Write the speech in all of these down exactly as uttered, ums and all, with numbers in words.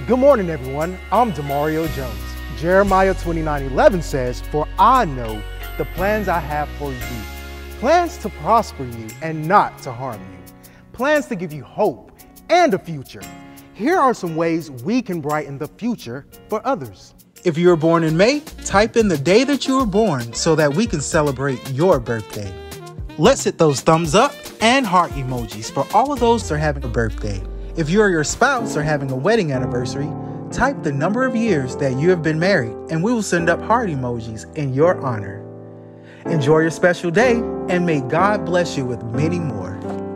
Good morning, everyone. I'm Demario Jones. Jeremiah twenty-nine eleven says, "For I know the plans I have for you, plans to prosper you and not to harm you, plans to give you hope and a future." Here are some ways we can brighten the future for others. If you were born in May, type in the day that you were born so that we can celebrate your birthday. Let's hit those thumbs up and heart emojis for all of those that are having a birthday. If you or your spouse are having a wedding anniversary, type the number of years that you have been married and we will send up heart emojis in your honor. Enjoy your special day and may God bless you with many more.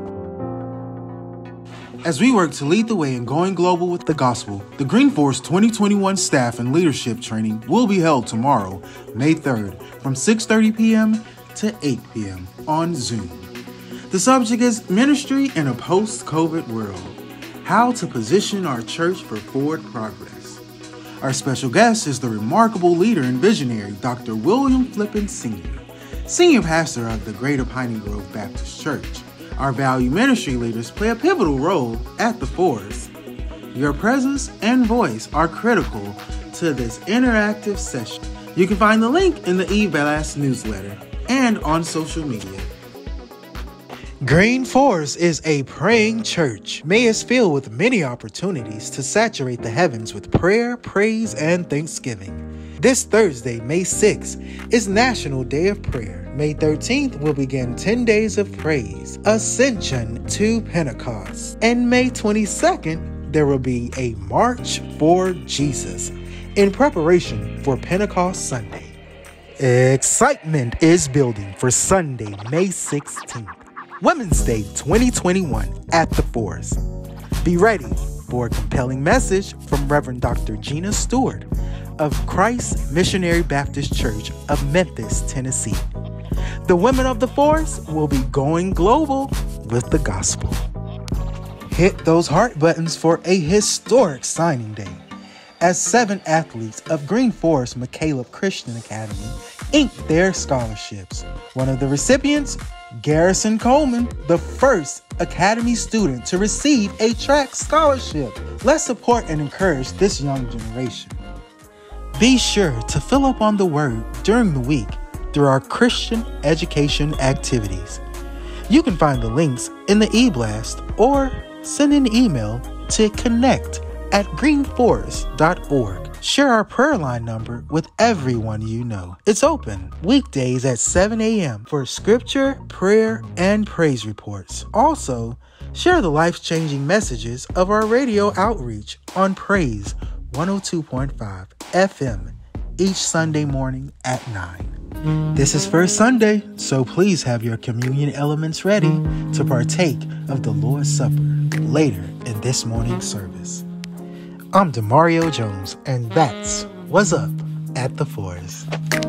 As we work to lead the way in going global with the gospel, the Green Force twenty twenty-one Staff and Leadership Training will be held tomorrow, May third, from six thirty p.m. to eight p.m. on Zoom. The subject is Ministry in a Post-COVID World, how to position our church for forward progress. Our special guest is the remarkable leader and visionary, Doctor William Flippin Senior, Senior Pastor of the Greater Piney Grove Baptist Church. Our value ministry leaders play a pivotal role at the Forest. Your presence and voice are critical to this interactive session. You can find the link in the eBlast newsletter and on social media. Green Forest is a praying church. May us filled with many opportunities to saturate the heavens with prayer, praise, and thanksgiving. This Thursday, May sixth, is National Day of Prayer. May thirteenth will begin ten days of praise, Ascension to Pentecost. And May twenty-second, there will be a March for Jesus in preparation for Pentecost Sunday. Excitement is building for Sunday, May sixteenth, Women's Day twenty twenty-one at the Forest. Be ready for a compelling message from Reverend Doctor Gina Stewart of Christ Missionary Baptist Church of Memphis, Tennessee. The women of the Forest will be going global with the gospel. Hit those heart buttons for a historic signing day as seven athletes of Green Forest McCaleb Christian Academy inked their scholarships. One of the recipients, Garrison Coleman, the first Academy student to receive a track scholarship. Let's support and encourage this young generation. Be sure to fill up on the word during the week through our Christian education activities. You can find the links in the eBlast or send an email to connect at greenforest dot org. Share our prayer line number with everyone you know. It's open weekdays at seven a.m. for scripture, prayer, and praise reports. Also, share the life-changing messages of our radio outreach on Praise one oh two point five F M each Sunday morning at nine. This is First Sunday, so please have your communion elements ready to partake of the Lord's Supper later in this morning's service. I'm Demario Jones, and that's What's Up at the Forest.